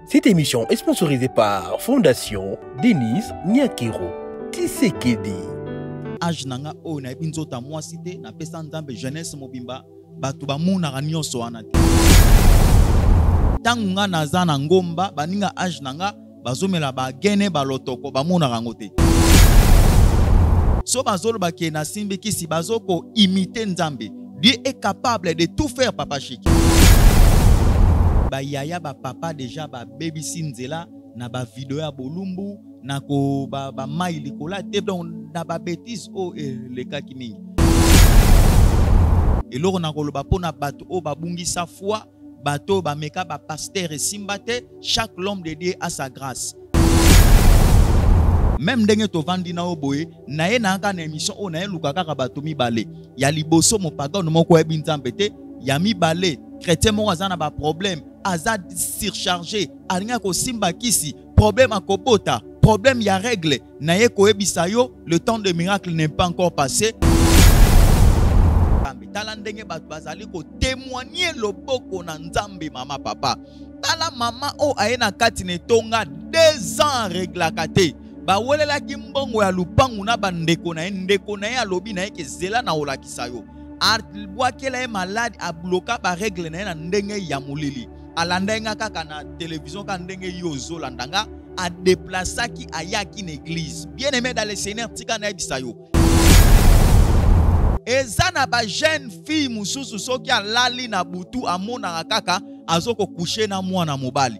Cette émission est sponsorisée par Fondation Denise Nyakero Tisekedi. Age nanga o na binzota moi cité na pesa nzambe jeunesse mobimba batu ba muna nyonso wana te. Tangunga naza na ngomba baninga age nanga bazomela ba gene balotoko ba muna rango te. So bazolo ba ke na simbi kisi bazoko imiter nzambe. Dieu est capable de tout faire, papa Chiki. Ba yaya ba papa déjà ba baby sinzela na ba vidéo ya bolumbu na ko ba maili kola te donc na ba bêtise o le ka kimingi. Et loro na koloba pona bato o ba bungisa foi bato ba meka ba pasteur et simbate chaque homme de Dieu a sa grâce. Même ndenge to vandi na oboye na ye na ka na émission o na ye lukaka ka bato mibale ya liboso mo paga no moko ebi nzambe te ya mibale chrétien mo azana ba problème azad surchargé alinga ko simba kisi problème akobota problème ya règle na ye ko ebisa yo le temps de miracle n'est pas encore passé. Tala ndenge bato bazali ko témoigner loboko na nzambe mama papa tala mama o aena kati ne tonga 2 ans règle kate ba welela ki mbongo ya lupangu na bandeko na ndeko na ya lobi na ke zela na olakisa yo abwakela ye malade abloka ba règle na ndenge ya mulili alandenga kaka na télévision ka ndenge yo zolandanga a déplaçaki ayaki na église bien aimé dans le Seigneur tika na ebisa yo ezana ba jeune fille mususu soki alali na butu amona kaka azoko coucher na mwana mobali.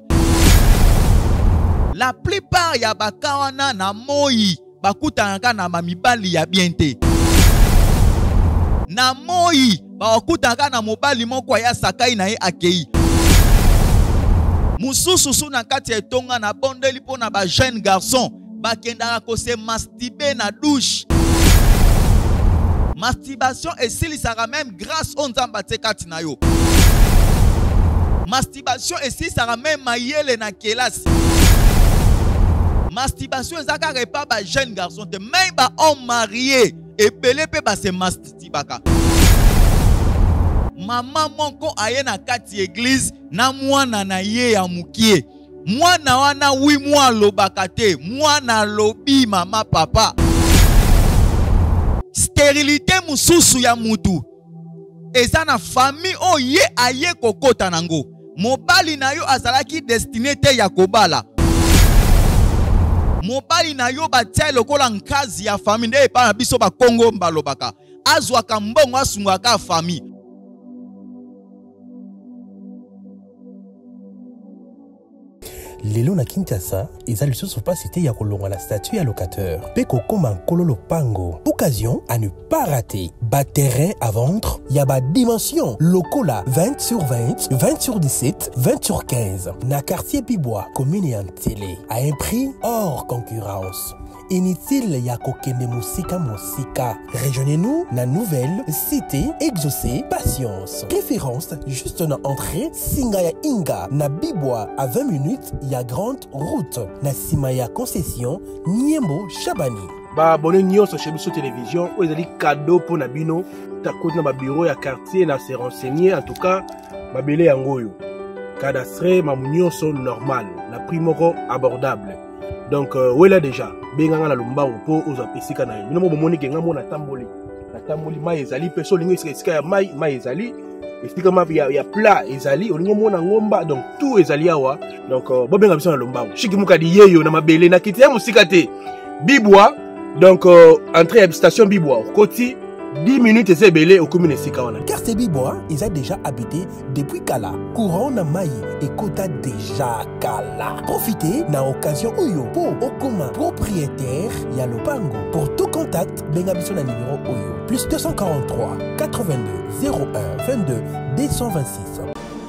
La plupart ya bakawana na moi bakutanga na mamibali ya biente. Na moi bakutanga na mobali moko ya sakai na ye akei. Mususu suna kati etonga na bondeli pona ba jeune garçon bakendaka ko se masturber na douche. Masturbation et s'il sera même grâce aux nzamba te kati na yo. Masturbation et s'il sera même mayele na kelasi. Masturbation ezaka repa ba jeune garçon te même ba homme marié et pelé pe ba se masturbaka. Maman monko aye na kati église na mwana na ye ya mukie. Mwana wana 8 mois lobaka te, mwana lobi mama papa. Stérilité mususu ya mutu. Eza na famille o ye aye kokota nango. Mobali na yo azalaki destiné te ya kobala. Mobali na yo batia lokola nkazi ya famille nde pa na biso ba Kongo mbalobaka azwaka mbongo asungaka famille. Lelo na Kinshasa, ezali lisusu pas cité ya kolonga la statue ya locateur. Peko koma kololo pango. Occasion à ne pas rater. Bas terrain à vendre, ya ba dimension. Lokola 20 sur 20, 20 sur 17, 20 sur 15. Na quartier Bibois, commune et télé. À un prix hors concurrence. Inutile ya kokende musika. Rejoignez-nous na nouvelle cité exaucée patience. Préférence juste na entrée Singaya Inga na Bibois à 20 minutes ya grande route na Simaya concession Niembo Chabani. Ba bonne nyonso chez Biso télévision o ezali cadeau pour na bino ta côté na ba bureau ya quartier na se renseigner en tout cas ba belé yango yo. Cadastre ma nyonso normal na prix moko abordable. Donc voilà déjà benganga na lumbango po oza pesika na yo mo bomoni ke ngamo na tamboli mai ezali peso lingo esika ya mai ezali esika ma ya plat ezali olingo mona ngomba donc tout ezali awa donc bobenga biso na lumbango shiki mukadi yeyo na mabele na kiti ya musika te Bibois donc entrée à station Bibois koti 10 minutes et belé au commune Sikawana. Quartier Bibois, ils ont déjà habité depuis Kala. Courant na Maï et Kota déjà Kala. Profitez na occasion Oyo pour Okuma propriétaire Yalopango. Pour tout contact, bengabiso na numéro Oyo. Plus 243 82 01 22 226.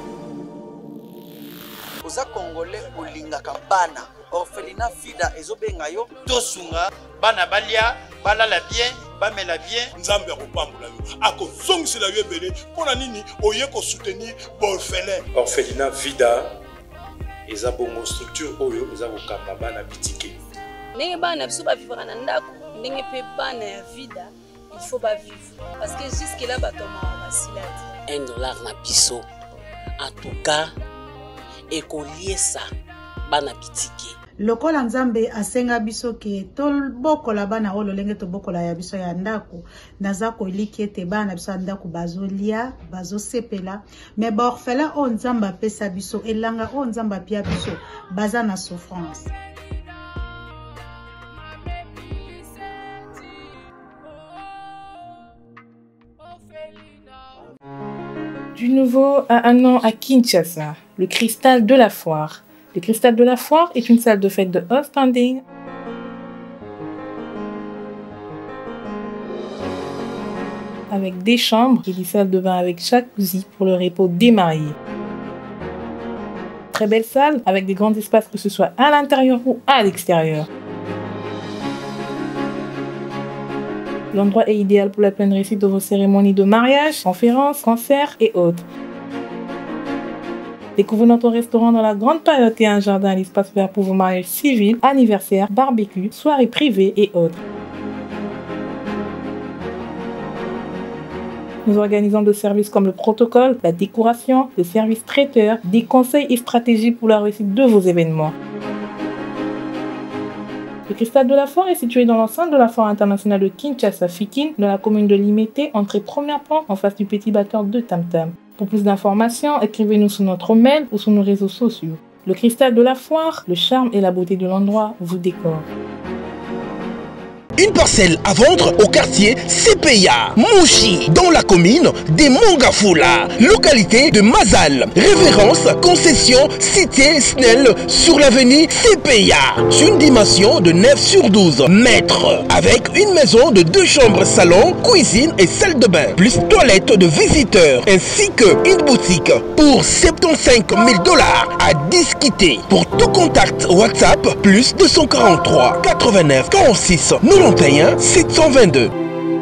Oza Congolais Olinga Kambana. Orphelinat Fida ezobenga yo tosunga bana balia balala bien bamela bien nzambe akopambola yo akozongisela yo ebele mpona nini oye soutenir orphelin. Orphelinat Vida eza bongo structure oyo eza kokamba bana bitike ndenge bana biso bavivra na ndako ndenge mpe bana ya Vida il faut bavivre parce que jusque là batoma basilati $1 na biso en tout cas ekoliesa bana bitike. Lokola Nzambe asenga biso ke tobokola bana o lolenge tobokola ya biso ya ndako naza koliki ete bana biso ya ndako bazolia bazosepela mais ba orphelin o Nzambe apesa biso elanga o Nzambe apia biso baza na souffrance. Du nouveau à un an à Kinshasa, le Cristal de la Foire. Le Cristal de la Foire est une salle de fête de haut standing avec des chambres et des salles de bain avec jacuzzi pour le repos des mariés. Très belle salle avec des grands espaces que ce soit à l'intérieur ou à l'extérieur. L'endroit est idéal pour la pleine réussite de vos cérémonies de mariage, conférences, concerts et autres. Découvrez notre restaurant dans la grande période et un jardin à l'espace vert pour vos mariages civils, anniversaires, barbecues, soirées privées et autres. Nous organisons des services comme le protocole, la décoration, le service traiteur, des conseils et stratégies pour la réussite de vos événements. Le Cristal de la Foire est situé dans l'enceinte de la Foire internationale de Kinshasa-Fikin, dans la commune de Limete, entrée première pente en face du petit batteur de Tam Tam. Pour plus d'informations, écrivez-nous sur notre mail ou sur nos réseaux sociaux. Le Cristal de la Foire, le charme et la beauté de l'endroit vous décorent. Une parcelle à vendre au quartier CPA, Mouchi, dans la commune des Mongafula, localité de Mazal. Référence, concession, cité Snell sur l'avenue CPA. Sur une dimension de 9 sur 12 mètres. Avec une maison de 2 chambres, salon, cuisine et salle de bain. Plus toilette de visiteurs. Ainsi qu'une boutique pour 75 000 $ à discuter. Pour tout contact WhatsApp, plus 243 89 46 91 722.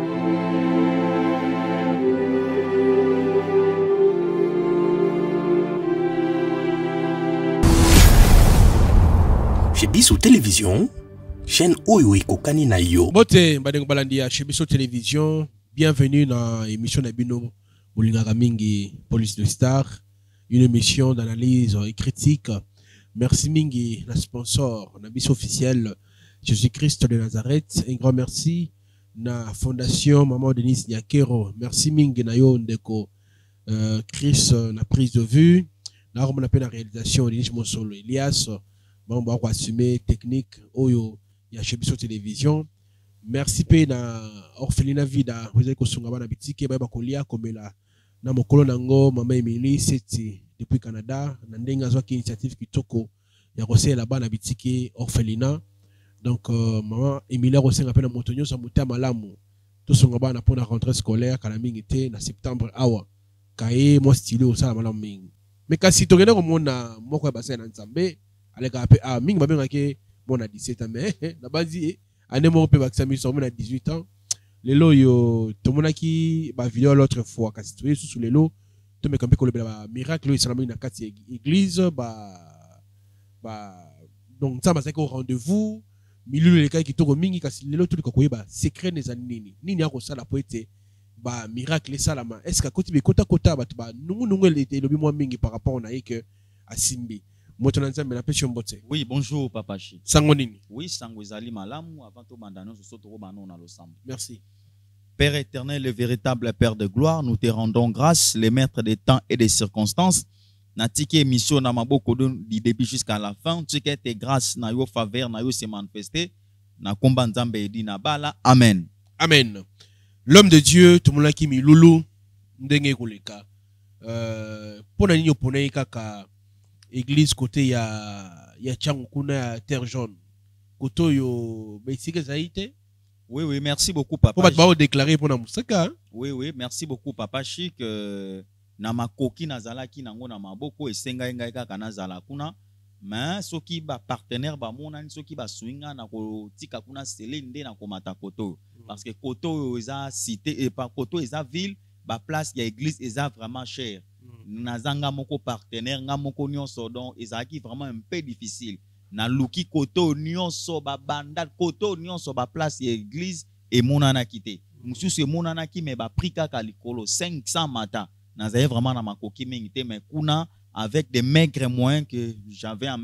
Chez Bissou Télévision, chaîne Oyo Kokani na yo. Bote Mbadengo Balandia chez Bissou Télévision, bienvenue dans l'émission Nabino Bolingaka Mingi Police de Star, une émission d'analyse et critique. Merci Mingi, la sponsor, Nabis officiel Jésus-Christ de Nazareth. Un grand merci na Fondation Maman Denis Nyakero. Merci Mingi na yo ndeko Chris na prise de vue. Na on appelle la réalisation Denis Monsolo Elias. Bon ba ko assumer technique oyo ya chez Bissou Télévision. Merci pe na Orphelina Vida. Vous avez ko sunga bana bitike ba kolia komela na mokolo nango Mama Emily Seti depuis Canada na ndenga zwa ki initiative kitoko ya kosela bana bitike Orphelina. Donc, maman Emilia Rosen appelle à Montonio, ça m'a malamu. Tout son gaba n'a pas la rentrée scolaire, quand la ming était en septembre, awa. Kaye, moi stylé au ça, malam ming. Mais quand si tu regardes comme on a, moi quoi, bassin en Zambé, allez, ah, ming, ma bien, mon a 17 ans, mais, la base, année, mon peut vacciner, son à 18 ans. Les lots, yo, tout le monde qui, bah, vidéo l'autre fois, quand tu es sous les lots, tu me campé, le miracle, il s'en a mis dans la carte église, donc, ça, c'est au rendez-vous. Milieu les cas qui tournent mingi kasi lelo tout le kokoye ba secret les anini nini yako sala poete ba miracle salama est-ce que côté kota kota ba nungu le lobi moi mingi par rapport na que asimbi moto na nzambe na pesho mbote. Oui, bonjour papa Chi. Sango nini? Oui, sango ezali malamu avant to bandano so to bano na losambo. Merci. Père éternel, le véritable Père de gloire, nous te rendons grâce, les maîtres des temps et des circonstances. Na tike mission na maboko du début jusqu'à la fin, tu que tes grâces na yo faveur na yo se manifester na komba nzambe edi na bala. Amen. Amen. L'homme de Dieu, tout le monde qui mi loulou ndenge koleka. Pona nini opona kaka église côté ya changu kuna ya terre jaune. Koto yo besike zaite. Oui, merci beaucoup papa. Pour ba déclarer pour na musaka. Oui, merci beaucoup papa Chic. Na makoki nazalaki nango na maboko esenga ngai kaka nazala kuna mais soki ba partenaire ba monani soki ba swinga na ko tika kuna selende na komata koto parce que koto eza cité et pas koto eza ville ba place ya église eza vraiment cher nazanga moko partenaire nga moko nyonso donc ezaki vraiment un peu difficile na luki koto nyonso ba banda koto nyonso ba place ya église et monana kité mususu monana ki me ba prix kaka likolo 500 mata. Nazaye vraiment na makoki mingité mais kuna avec des maigres moyens que j'avais en main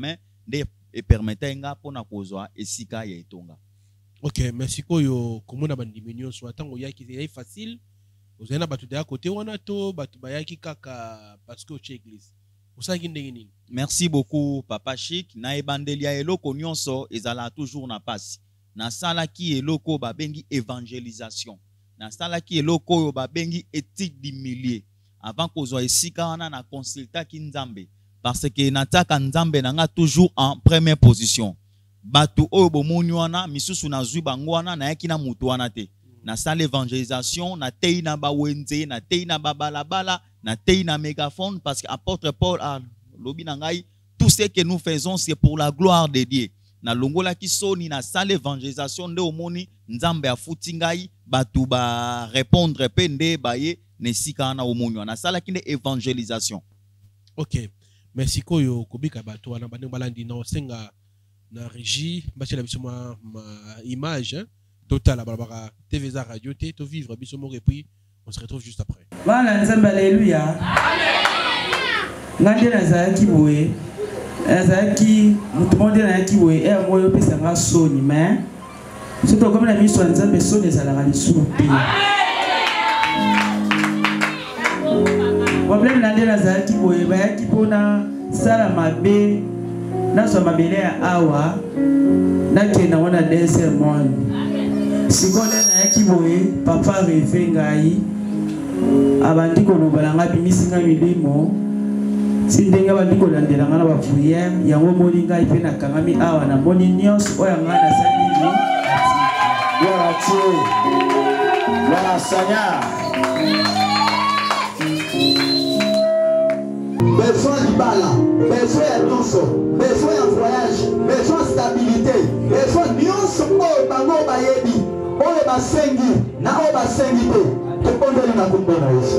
nde epermete nga pona kozwa esika ya etonga. Ok, merci koyo komona bandiminio so atango yaki c'est facile. Vous avez battu de à côté wana to batu bayaki kaka parce que chez église. Osaki ndenge nini? Merci beaucoup Papa Chic. Na ebandelia eloko nyonso ezala toujours na pasi. Na sala ki eloko babengi évangélisation. Na sala ki eloko yo babengi éthique du milieu. Avant kozwa esika wana na consulta ki nzambe. Parce que nataka nzambe nanga toujours en première position. Batu oyo bomoni wana misusu na zwi bango wana na yaki na mutu wana te. Na salle évangélisation, na tei na bawenze, na tei na babalabala, na tei na mégaphone, parce que apôtre Paul a lobi nangai, tout ce que nous faisons c'est pour la gloire de Dieu. Na longola ki soni na salle évangélisation nde omoni nzambe afuti ngai batu ba répondre pe nde baye nesika na omoni na sala ki nde évangélisation. Ok, merci koyo kobika batu wana bande balandi na senga na régie bachela biso ma image hein? Total à Barbara TVza Radio T to vivre biso mo et puis on se retrouve juste après. Bana nzambe alléluia. Ngande na zaki boye. Zaki mutumonde na yaki boye e moyo pesa nga soni mais surtout comme la mission nzambe soni za la lisumu pe. Problème nande na zaki boye ba yaki pona sala mabe na so mabele ya awa na kena wana desert monde. Sikonde na yaki boye papa refe ngai abandi kolobalanga bimisinga milimo sindenga bandi kolandela nga na ba prière yango moni ngai pe na kangami awa na moni nyos oya nga na salini voilà tu voilà Seigneur besoin de bala besoin ya nyonso besoin ya voyage besoin stabilité besoin nyonso oyo bango bayebi oyo basengi na oyo basengi te topondeli na kombo na Yesu.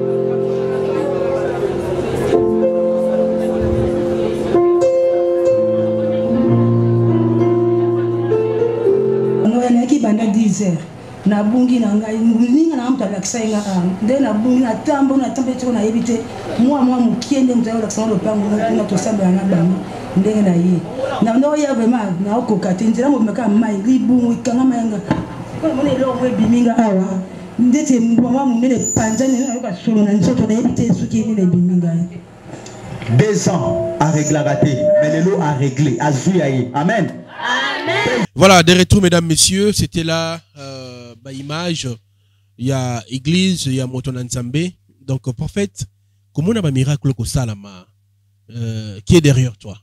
Naki banda 10 heures na bungi na ngai ninga na mtu alakisa inga nde na bungi na tambo tiko na yebite mwa mukiende mtu alakisa ndo pango na to samba na bango ndenge na ye na ndo ya vraiment na okokate nzira mo meka mai libungu ikanga mayenga kwa mone lo we biminga awa ndete mwa munene panzani na yoka solo na nzoto na yebite suki ni na biminga 2 ans à régler raté mais le lot a réglé a zuyaye amen. Voilà, de retour, mesdames, messieurs, c'était là, image, il y a église, il y a Moton Nzambe. Donc, prophète, comment on a un miracle comme ça, qui est derrière toi?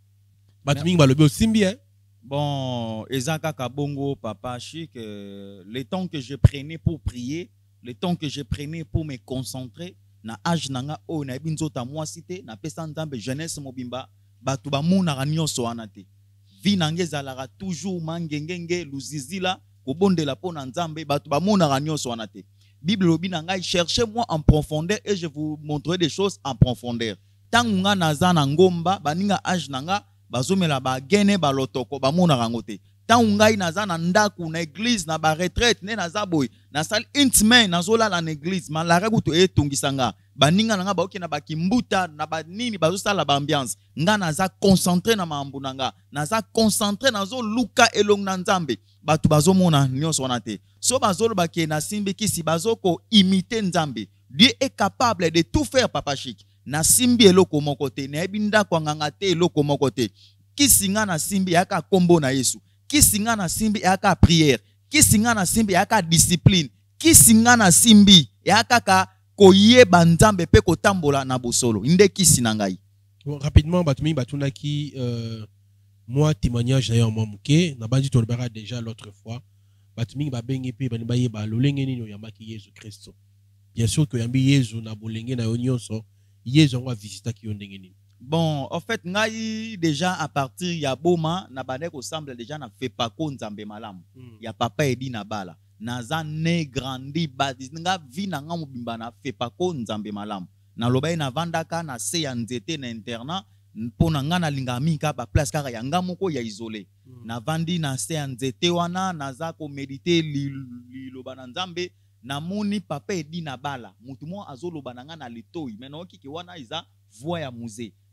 Bon, Ezaka Kabongo, Papa Chic, le temps que je prenais pour prier, le temps que je prenais pour me concentrer, na âge nanga o na binzota moi cité, na pesa Nzambe jeunesse mobimba, batuba muna ranyoso anate. Vi nange zalara toujours mangengenge luzizila kobondela pona Nzambe batu ba mona ranyoso wanate. Bible lobi nanga cherchez-moi en profondeur et je vous montrerai des choses en profondeur. Tangunga naza na ngomba baninga age nanga bazomela ba gene ba lotoko ba mona rangote. Tangunga naza na ndaku na église na ba retraite ne naza boy na salle intime nazola na église malare kuto etungisanga baninga nanga baoki na bakimbuta na banini bazosala ba ambiance nga naza concentré na mambu nanga naza concentré nazo luka elong na Nzambe batu bazomona nyonso wana te so bazoloba ke na simbi kisi bazoko imiter Nzambe. Dieu est capable de tout faire Papa Chic na simbi eloko moko te na ebinda kwa nganga te eloko moko te kisinga na simbi yaka kombo na Yesu kisinga na simbi yaka prière kisinga na simbi yaka discipline kisinga na simbi yaka ka koyeba Nzambe pe kotambola na bosolo inde kisi na ngai. Rapidement batumi batunaki moi témoignage d'ailleurs moi muke na bandi to lebara déjà l'autre fois batumi ba bengi pe bani ba yeba lolenge nini yambaki Yesu Kristo. Bien sûr que yambi Yesu na bolenge na yonyoso Yesu ngwa visita ki yondenge nini. Bon, en fait, ngai déjà à partir ya boma na bande ko semble déjà na fait pas ko Nzambe malamu. Ya papa edi na bala. Naza ne grandi badi nga vi na nga mobimba na fait pas ko Nzambe malamu. Na lobai na vandaka na se ya nzete na internat pona nga na linga minka ba place kaka ya nga moko ya isolé. Na vandi na se ya nzete wana naza ko méditer li loba na Nzambe na moni papa edi na bala. Mutu mo azoloba na nga na litoi. Mena okiki wana iza voix ya musée.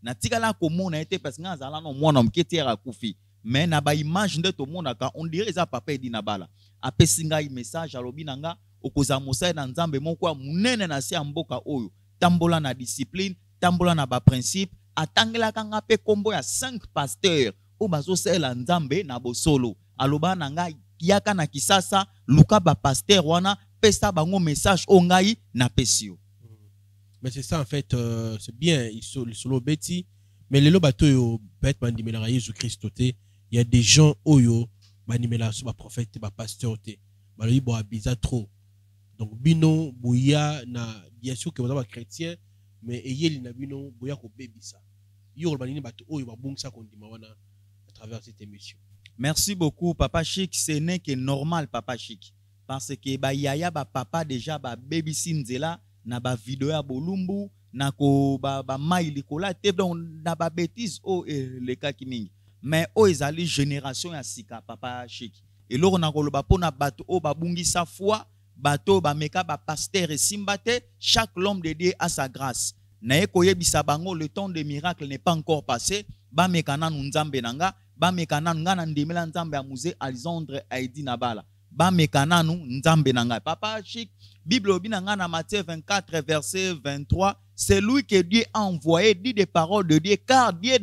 na tikala komona ete parce que azala no mwana mketi ya kufi mais na ba image nde to mona ka on dirait ça papa edi na bala apesi ngai message alobi nanga okoza mosala na nzambe moko ya munene na se ya mboka oyo tambola na discipline tambola na ba principe atangela kanga pe kombo ya 5 pasteurs o bazosala nzambe na bosolo aloba nanga yaka na kisasa luka ba pasteur wana pesa bango message o ngai na pesio. Mais c'est ça en fait, c'est bien, ils sont le bêtis, mais les lobato yo bête bandimela Jésus Christ il y a des gens oyo bandimela sur ba prophète ba pasteur te. Ba li bo abiza trop. Donc bino boya na bien sûr que vous êtes chrétien mais eyeli na bino boya ko bebisa. Yo bandini bato oyo ba bungisa kondima wana à travers cette émission. Merci beaucoup Papa Chic, ce n'est que normal Papa Chic parce que ba yaya ba papa déjà ba baby sinzela na ba vidéo ya bolumbu na ko ba maili kola te donc na ba bêtise o le cas ki mingi mais o ezali génération ya sika Papa Chic et loko na ko loba pona bato o ba bungisa foi bato ba meka ba pasteur et simbate chaque homme de Dieu a sa grâce na ekoyebisa bango le temps de miracle n'est pas encore passé ba meka na nzambe nanga ba meka na ngana ndimela nzambe ya musée Alexandre Aidi Nabala ba meka na nzambe nanga Papa Chic Bible obinanga na Matthieu 24 verset 23 c'est lui que Dieu a envoyé dit des paroles de Dieu car Dieu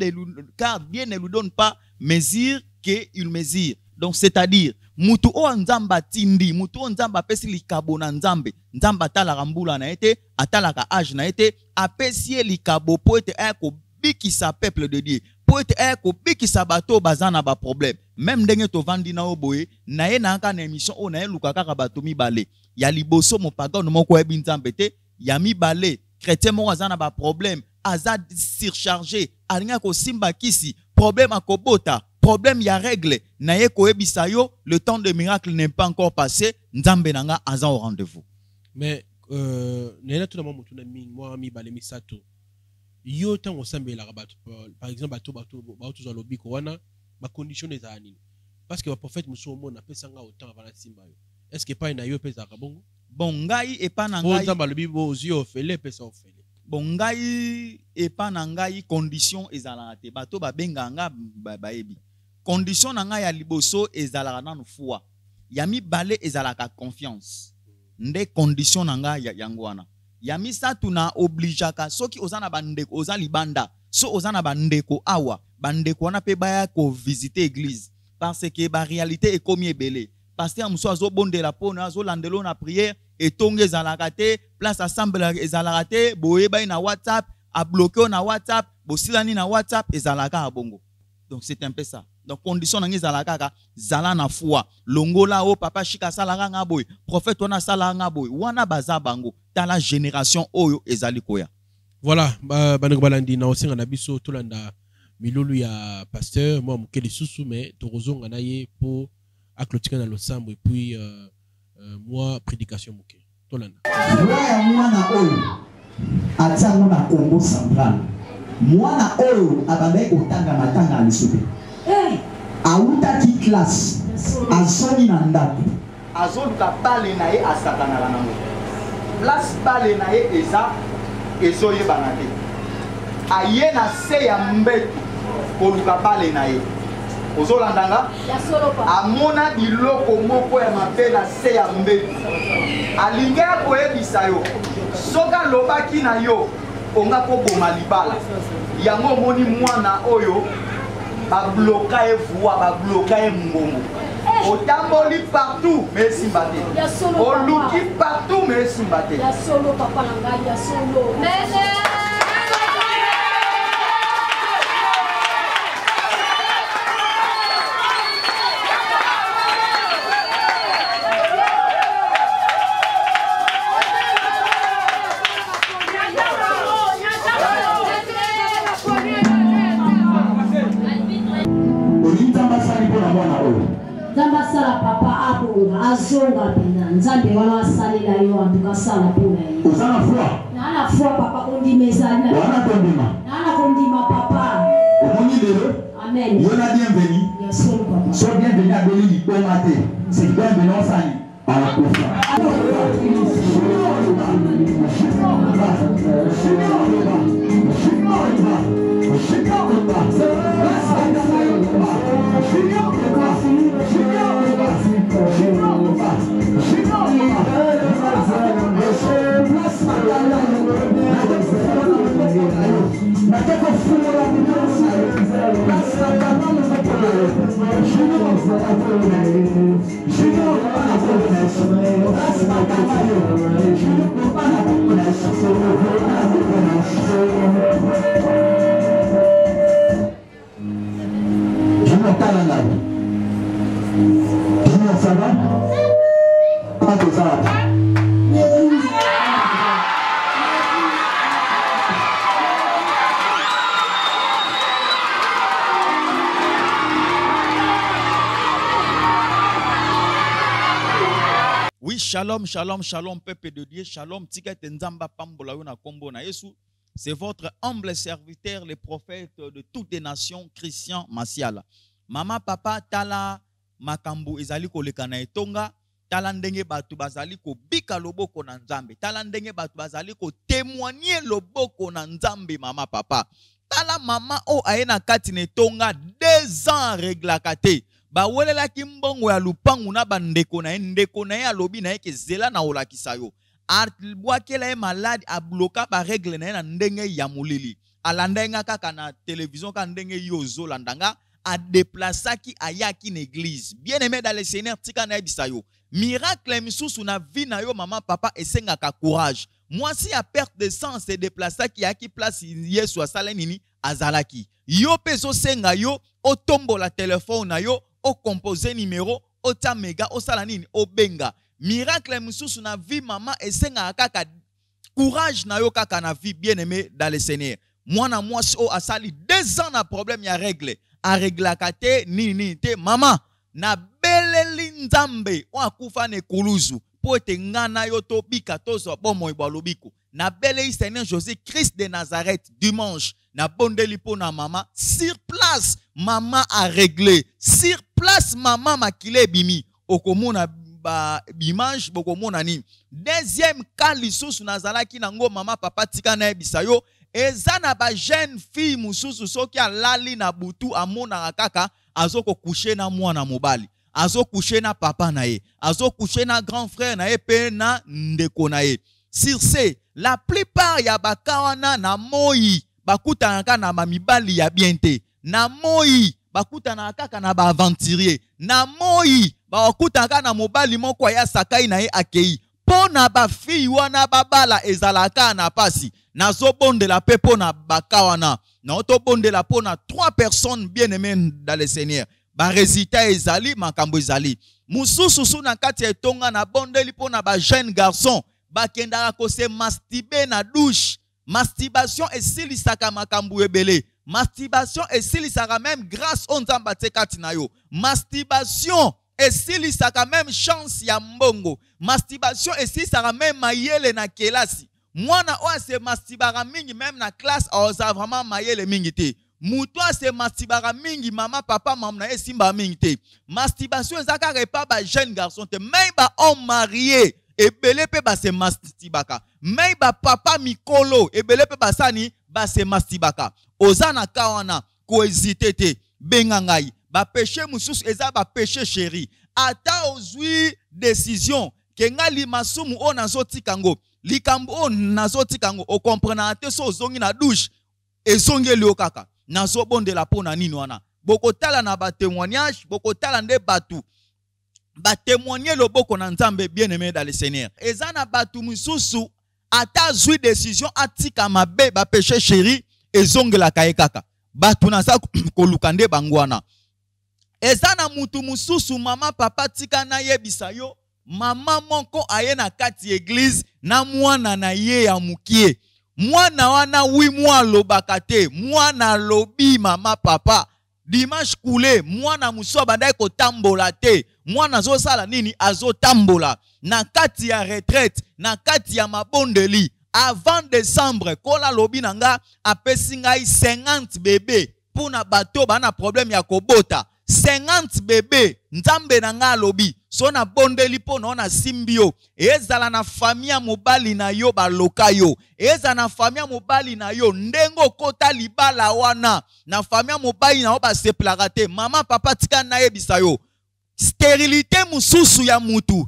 ne lui donne pas mesure qu'il mesure donc c'est-à-dire mutu o nzamba tindi mutu o nzamba pesi likabo na nzambe nzamba tala rambula na ete atala ka age na ete apesi likabo po ete ko bikisa peuple de Dieu po ete ko bikisa bato bazana ba problème même ndenge to vandi na oboye na ye na aka na émission o na ye lukaka ka bato mibale ya liboso mo pardon moko ya binzambe te ya mibale chrétien moko azana ba problème aza surchargé alinga ko simba kisi problème akobota problème ya règle na ye ko ebisa yo le temps de miracle n'est pas encore passé nzambe nanga aza au rendez-vous mais nena tout na mutu na moi mibale misato yo tango sambela bato par exemple bato za lobiko wana ma condition des années parce que le prophète muso mona pesanga autant avant la simba yo est-ce que pas na yo pesa ka bongo bon ngai e pa na ngai nzamba lobi bo zio ofele pesa ofele bon ngai e pa na ngai condition ezala te bato ba benga nga baebi condition na ngai ya liboso ezala na foi ya mibale ezala ka confiance nde condition na ngai yango wana ya misatu na obligeaka soki ozana bandeko oza libanda so ozana bandeko awa bandeko wana pe baya ko visiter église parce que ba réalité est comme ebele pasteur muso azo bondela pona azo landelo na prière et tonge ezalaka te place assemble ezalaka te boye bay na WhatsApp a bloqué na WhatsApp bosilani na WhatsApp ezalaka a bongo donc c'est un peu ça donc condition na ezalaka ka zala na foi longola o Papa Chic salanga nga boy prophète wana salanga nga boy wana baza bango dans la génération oyo ezali koya. Voilà baneko balandi na osinga na biso tolanda milulu ya pasteur moi mukeli susu mais tokozonga na ye pour aklotika na losambo et puis moi prédication muke tolanda ya mwana oyo atsango na Congo Central mwana oyo abandai kotanga matanga alisobe autaki classe azoni na ndako azoluka bale na ye asakanaka nango place bale na ye eza ezoyebana te aye na se ya mbeto koluka bale na ye ozolandanga amona biloko moko ya mabe na se ya mbeto alingi akoyebisa yo soki alobaki na yo onga koboma libala yango omoni mwana oyo babloka ye voix babloka ye mbongo otamboli partout mais esimba te oluki partout mais esimba te ya solo papa na ngai ya solo Sala papa abonga azonga pena nzambe wana wasalela yo anduka sala pona ye uzana fwa na fwa papa ondimezana wana kondima na kondima papa omoni lelo amen yona bienvenue ya solo papa so bienvenue a beli liboma te c'est bienvenue osani ala kufa Ça va? Pas que ça. Oui, shalom, shalom, shalom, peuple de Dieu, shalom, tiket nzamba pambola na kombo na Yesu. C'est votre humble serviteur, le prophète de toutes les nations, Christian Masiala. Mama, papa, tala makambu ezali koleka na etonga, tala ndenge batu bazali ko bika loboko na nzambe, tala ndenge batu bazali ko témoigner loboko na nzambe, mama, papa. Tala mama o aena kati na etonga 2 ans reglakate. Ba welela kimbongo ya lupangu na bandeko na ye alobi na ye ke zela na olakisa yo. Abwakela ye malade abloka ba regle na ye na ndenge ya molili. Alandenga kaka na télévision ka ndenge yo zolandanga a déplaçaki ayaki na église. Bien aimé dans le Seigneur tika na yebisa yo. Miracle misusu na vie na yo mama papa esengaka courage. Moi si a perte de sang se déplaçaki yaki place Yesu asala nini azalaki. Yo peso senga yo o tombo la téléphone na yo o composer numéro o ta mega o sala nini o benga. Miracle misusu na vie mama esenga kaka courage na yo kaka na vie bien aimé dans le Seigneur. Mwana mwasi o asali 2 ans na problème ya règle a reglakate nini te mama na beleli nzambe o akufa ne kuluzu po ete ngana yo to bika tozo bomo ibalobiko na beleli Seigneur Jésus Christ de Nazareth dimanche na bondeli po na mama sur place mama a réglé sur place mama makile bimi okomona ba image bokomona nini. Deuxième cas lisusu nazalaki nango mama papa tika na ebisa yo ezana ba jeune fille mususu soki alali na butu amona kaka azoko coucher na mwana mobali azo coucher na papa na ye azo coucher na grand frère na ye pe na ndeko na ye. Sur ce la plupart ya bakawana na moi bakutanaka na mamibali ya biente na moi bakutana kaka na ba aventurier na moi bakutanaka na mobali moko ya sakai na ye akei pona ba fille wana babala ezalaka na pasi nazo bondela pe pona bakawana na oto bondela pona 3 personnes bien aimées dans le Seigneur ba résultat ezali makambo ezali mususu suna kati etonga na bondeli pona ba jeune garçon bakendaka ko se masturber na douche. Masturbation esilisaka makambo ebele. Masturbation esilisaka même grâce au nzamba te kati na yo. Masturbation esilisaka même chance ya mbongo. Masturbation esilisaka même mayele na kelasi. Mwana oa se masturbara mingi même na classe oza vraiment mayele mingi te. Mutoa se masturbara mingi mama papa maman na esimba mingi te. Masturbation ezaka repa ba jeune garçon te même ba homme marié ebele pe ba se masturbaka. Même ba papa mikolo ebele pe ba sani ba se masturbaka. Ozana kawana ko hésiter te benga ngai ba péché mususu eza ba péché chéri. Ata ozwi décision ke ngali masumu o nazoti kango likambo o nazoti kango o comprendre te so zongi na douche ezongi lio kaka nazo bondela pona nini wana bokotala na ba témoignage bokotala nde batu ba témoigner loboko na nzambe bien aimé dans le Seigneur ezana batu mususu ata zwi décision atika mabe ba péché chéri ezongela kaye kaka batu na sa kolukande bangwana ezana mutu mususu mama papa tika na yebisa yo mama moko aye na kati église na mwana na ye ya mukie mwana wana wi mwa lobaka te mwana lobi mama papa dimanche koule mwana muso bandai ko tambola te mwana zo sala nini azo tambola na kati ya retraite na kati ya mabondeli avant décembre kola lobi nanga apesi ngai 50 bébé pona bato bana problème ya kobota 50 bébé nzambe nanga lobi so na bondeli po na simbio ezala na famille mobali na yo baloka yo ezala na famille mobali na yo ndengo kota libala wana na famille mobali na yo baseplaka te mama papa tika na yebisa yo stérilité mususu ya mutu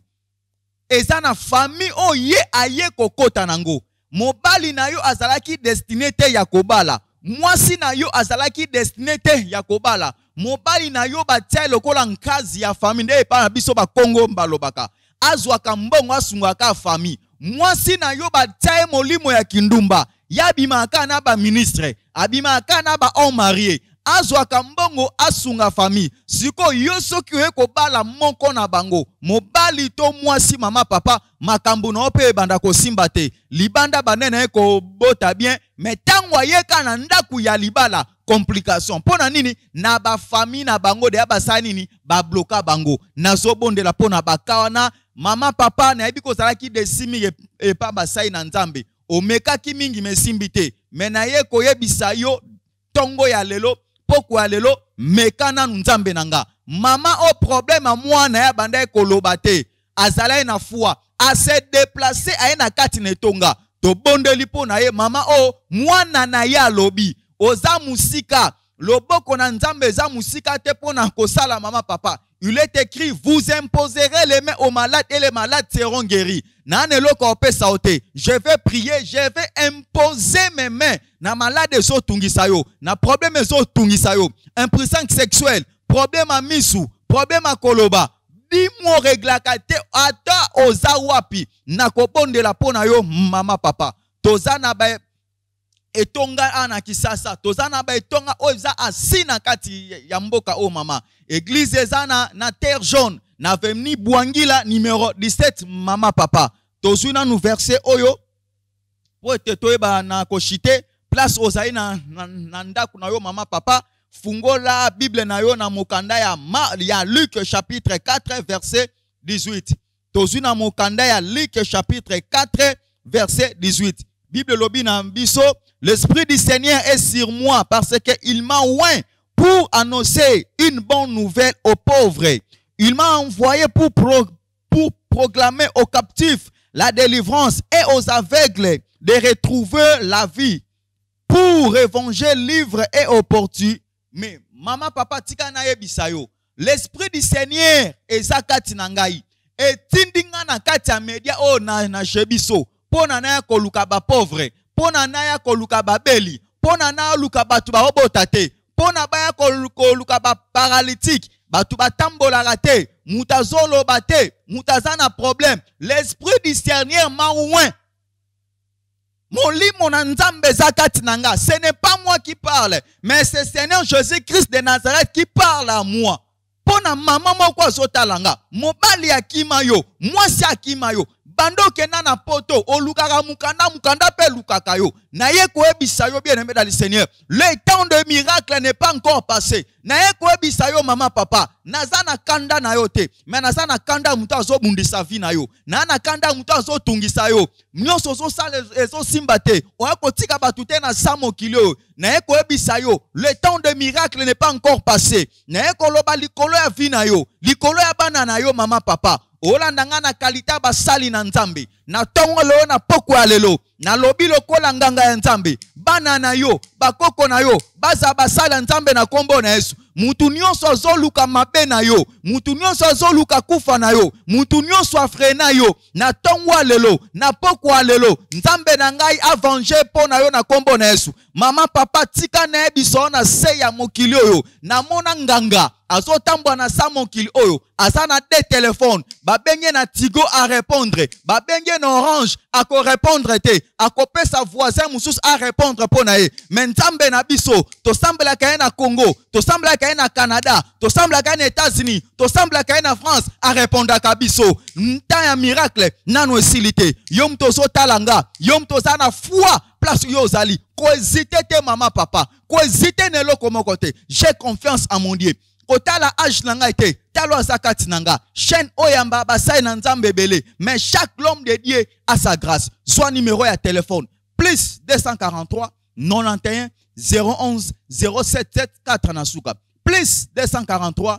eza na famille o ye aye kokota nango mobali na yo azalaki destiné te ya kobala mwasi na yo azalaki destiné te ya kobala. Mobali na yo batia lokola nkazi ya famille nde epa na biso ba Kongo mbalobaka. Azwaka mbongo asungaka famille. Mwasi na yo batia molimo ya kindumba. Yabimaka na ba ministre, abimaka na ba homme marié. Azwaka mbongo asunga famille. Siko yo soki oye kobala moko na bango. Mobali to mwasi mama papa makambo na ope banda kosimba te. Libanda banene ko bota bien, mais tango yeka na ndaku ya libala complication. Pona nini na ba famille na bango de abasa nini ba bloka bango. Nazo bondela pona bakawana mama papa na yebi ko zalaki de simi e pa basai na nzambe. Omeka ki mingi mesimbi te. Mena ye koyebisa yo tongo ya lelo poko ya lelo mekana nzambe nanga. Mama o problème a mwana ya banda koloba te. Azala na foi. A se déplacer a na kati netonga. To bondeli po na ye mama o mwana na ya lobi. Oza musika. Loboko na nzambe za musika te po na kosala mama papa. Il est écrit, vous imposerez les mains aux malades et les malades seront guéris. Je vais prier, je vais imposer mes mains. Na malade so tungisayo, na problème so tungisayo, impuissance sexuelle, problème à misu, problème à koloba. Dis-moi réglakate ata oza wapi na koponde la pona yo mama papa. Tozana ba etonga ana kisasa, tozana ba etonga oza asina kati ya mboka o mama. Église ezana na terre jaune, na avenue Bouangila numéro 17 mama papa. Tozuna nou verset oyo po tetoeba na koshite place ozai na ndaku na yo mama papa. Fungola Bible na yo na mokanda ya Luc chapitre 4 verset 18. Tozuna mokanda ya Luc chapitre 4 verset 18. Bible lobi na biso, l'esprit du Seigneur est sur moi parce que il m'a oint pour annoncer une bonne nouvelle aux pauvres. Il m'a envoyé pour proclamer aux captifs la délivrance et aux aveugles de retrouver la vie, pour évanger livre et opportun. Mais maman papa tika na yebisayo, l'esprit du Seigneur ezakati nangai et tindinga na kati ya media o na shebiso pona na ya koluka ba pauvre, pona na ya koluka ba beli, pona na luka batu ba obotate, pona ba ya koluka ba paralytique, batu ba tambola rate, mutazolo bate, mutazana problème. L'esprit du Seigneur m'a oint. Ce n'est pas moi qui parle, mais c'est Seigneur Jésus-Christ de Nazareth qui parle à moi. Pona maman moko azotalanga, mobali akima yo, mwasi akima yo, bando kena na poto, olukaka mukanda pe lukaka yo. Na ye koebisa yo bien aimé dans le Seigneur. Le temps de miracle n'est pas encore passé. Na ye koebisa yo mama papa, nazana kanda na yo te, mais nazana kanda muta zo bundisa vi na yo. Na kanda muta zo tungisa yo. Nyonso zo sale ezo simba te. Oya kotika batute na samo kilio. Na ye koebisa yo, le temps de miracle n'est pas encore passé. Na ye koloba likolo ya vi na yo, likolo ya bana na yo mama papa. Olandanga na kalita basali na nzambe. Na tongo leo na poko ya lelo. Na lobi lokola nganga ya nzambe. Bana na yo, bakoko na yo, baza basala nzambe na kombo na Yesu. Mutu nyonso azoluka mabe na yo, mutu nyonso azoluka kufa na yo, mutu nyonso afre na yo, na tongo lelo, na poko lelo, nzambe na ngai avanje po na yo na kombo na Yesu. Mama papa tika na ebiso na se ya mokili oyo, na mona nganga, azotambwa na sa mokili oyo, azana de téléphone, babenge na Tigo à répondre, babenge na Orange à ko répondre te, à kope sa voisin musus à répondre po na ye. Mais nzambe na biso, to sambela kaye na Congo, to sambela kaye na Canada, to sambela kaye na États-Unis, to sambela kaye na France à répondre ka biso. Nta ya miracle nano esilite. Yom to so talanga, yom to sana foi place yo zali. Ko hésiter te mama papa, ko hésiter ne lo komo kote. J'ai confiance en mon Dieu. Kotala age nanga ete, talo azakati nanga, chaîne oyamba basai na nzambe bele, mais chaque homme de Dieu a sa grâce. Soit numéro ya téléphone, plus 243 91 011 077 4 nasuka. Plus 243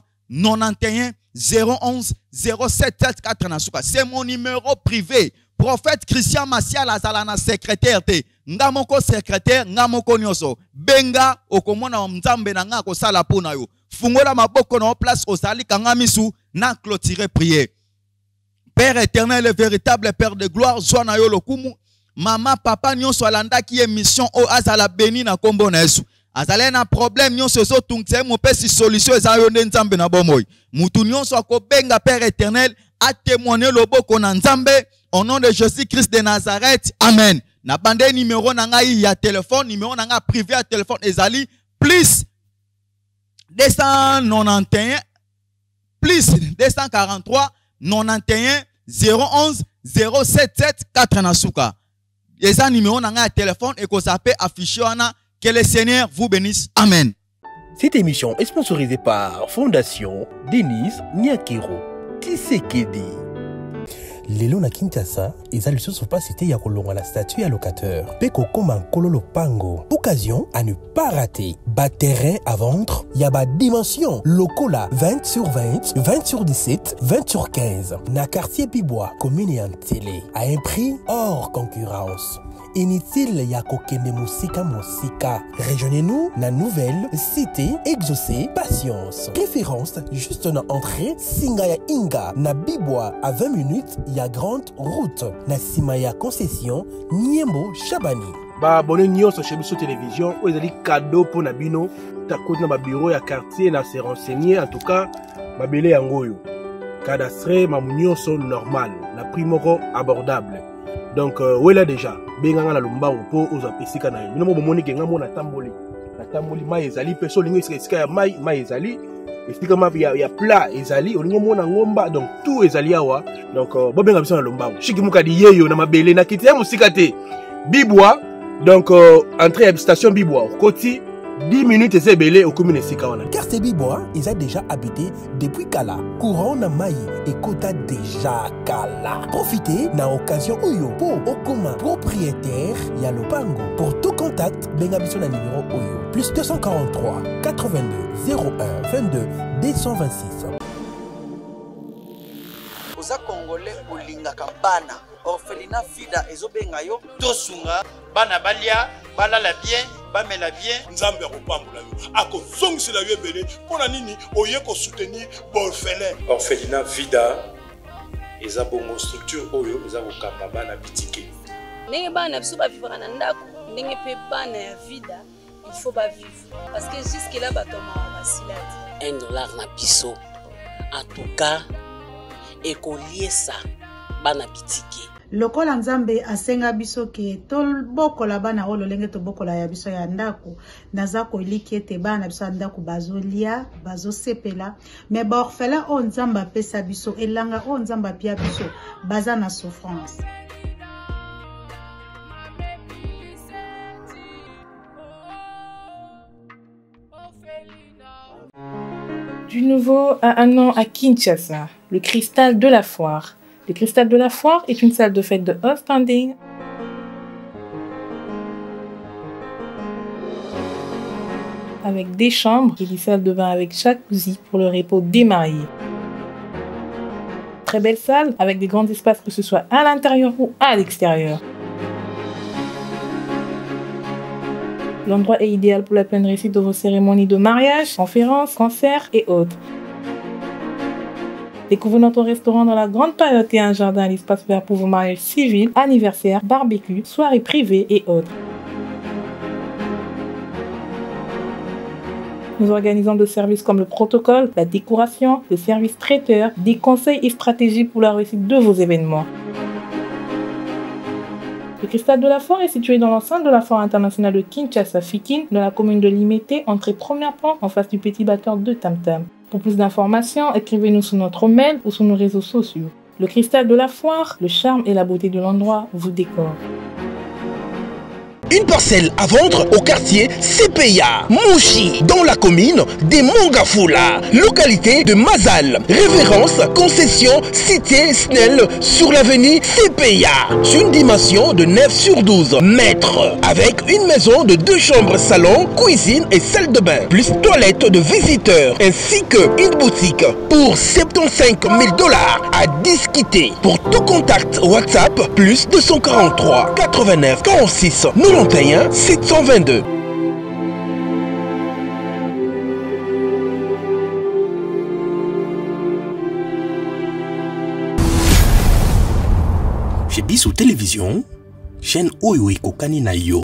91 011 077 4 nasuka. C'est mon numéro privé. Prophète Christian Massial azalana secrétaire te. Ngamoko secrétaire, ngamoko nyoso. Benga okomona mzambe na nga ko sala pona yo. Fungola maboko na place osali kangamisu na clôturer prière. Père éternel et véritable Père de gloire, Zoana yo lokumu. Mama, papa, nyonso alanda ki émission o azala béni na kombo na Yesu. Azale na problème nyonso zo tungtse mo pesi solution eza yo nde nzambe na bomoy. Mutu nyonso akobenga Père éternel a témoigner loboko na nzambe au nom de Jésus-Christ de Nazareth. Amen. Na bande numéro na ngai ya téléphone, numéro na nga privé à téléphone ezali plus 291 plus 243 91 011 077 4 nasuka. Eza numéro na nga ya téléphone et ko zappe affiché wana. Que le Seigneur vous bénisse. Amen. Cette émission est sponsorisée par Fondation Denise Nyakero Tshisekedi. Lelo na Kinshasa, eza lisusu pas cité ya kolonga la statue ya locateur. Peko koma kololo pango. Occasion à ne pas rater. Bas terrain à vendre, yaba dimension. Lokola 20 sur 20, 20 sur 17, 20 sur 15. Na quartier Bibois, commune et télé. À un prix hors concurrence. Inutile ya kokende musika. Rejoignez-nous na nouvelle cité exaucée patience. Préférence juste na entrée Singaya Inga na Bibois à 20 minutes ya grande route na Simaya concession Niembo Chabani. Ba bonne nyonso chez Biso Télévision o ezali cadeau pour na bino ta côté na ba bureau ya quartier na se renseigner en tout cas babele yangoyo. Cadastre mamunyoso normal na prix moko abordable. Donc wela déjà benganga na lombango po oza pesika na yo mo bomoni kenga mo na tamboli mai ezali peso lingo esika ya mai ezali esika ma ya plat ezali olingo mo na ngomba donc tout ezali awa donc bobenga biso na lombango shiki mukadi yeyo na mabele na kiti ya musika te Bibois donc entrée à station Bibois koti 10 minutes et belé au commune Sikawana. Quartier Bibois, ils ont déjà habité depuis Kala. Courant na Maï et Kota déjà Kala. Profitez na occasion Oyo pour Okuma propriétaire Yalopango. Pour tout contact, bengabiso na numéro Oyo. Plus 243 82 01 22 226. Oza Congolais Olinga Kambana. Orphelinat Fida ezobenga yo tosunga bana balia balala bien bamela bien nzambe akopambola yo akozongisela yo ebele mpona nini oye soutenir orphelin. Orphelinat Vida eza bongo structure oyo eza kokamba bana bitike ndenge bana biso bavivra na ndako ndenge mpe bana ya Vida il faut bavivre parce que jusque là batoma basilati $1 na biso en tout cas ekoliesa bana bitike. Lokola nzambe asenga biso ke tobokola bana oyo lolenge tobokola ya biso ya ndako naza koliki ete bana biso ya ndako bazolia bazosepela me baorphelin oyo nzambe apesa biso elanga oyo nzambe apia biso baza na souffrance. Du nouveau à un an à Kinshasa, le cristal de la foire. Le Cristal de la Foire est une salle de fête de haut standing avec des chambres et des salles de bain avec jacuzzi pour le repos des mariés. Très belle salle avec des grands espaces que ce soit à l'intérieur ou à l'extérieur. L'endroit est idéal pour la pleine réussite de vos cérémonies de mariage, conférences, concerts et autres. Découvrez notre restaurant dans la grande période et un jardin à l'espace vert pour vos mariages civils, anniversaires, barbecues, soirées privées et autres. Nous organisons des services comme le protocole, la décoration, le service traiteur, des conseils et stratégies pour la réussite de vos événements. Le Cristal de la Foire est situé dans l'enceinte de la Foire internationale de Kinshasa-Fikin, dans la commune de Limete, entrée première plan en face du petit batteur de Tam Tam. Pour plus d'informations, écrivez-nous sur notre mail ou sur nos réseaux sociaux. Le Cristal de la Foire, le charme et la beauté de l'endroit vous décorent. Une parcelle à vendre au quartier CPA, Mouchi, dans la commune des Mongafula, localité de Mazal. Référence, concession, cité Snell sur l'avenue CPA. Sur une dimension de 9 sur 12 mètres. Avec une maison de 2 chambres, salon, cuisine et salle de bain. Plus toilette de visiteurs. Ainsi qu'une boutique pour $75 000 à discuter. Pour tout contact WhatsApp, plus 243 89 46 91 722. Chez Biso Télévision, chaîne oyo ekokani na yo